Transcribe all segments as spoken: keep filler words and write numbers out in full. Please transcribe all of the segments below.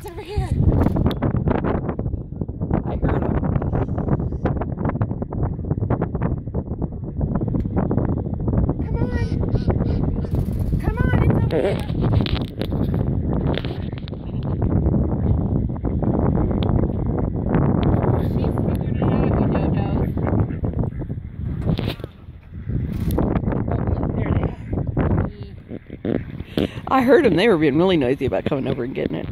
over here. I heard them. Come on. Come on, it's over here. She's figured it out, you dodos. There they are. I heard them. They were being really noisy about coming over and getting it.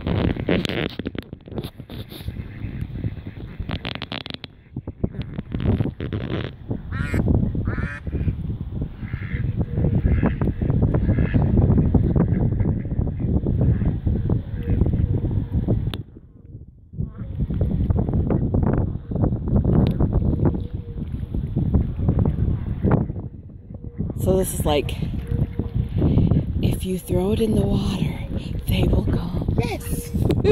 So this is like, if you throw it in the water, they will come. Yes.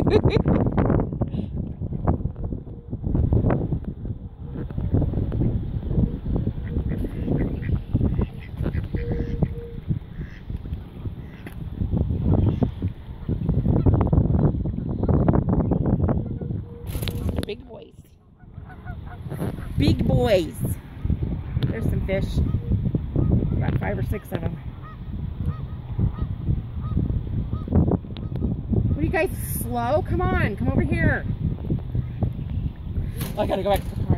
Big boys. Big boys. There's some fish. About five or six of them. What are you guys, slow? Come on, come over here. I gotta go back to the car.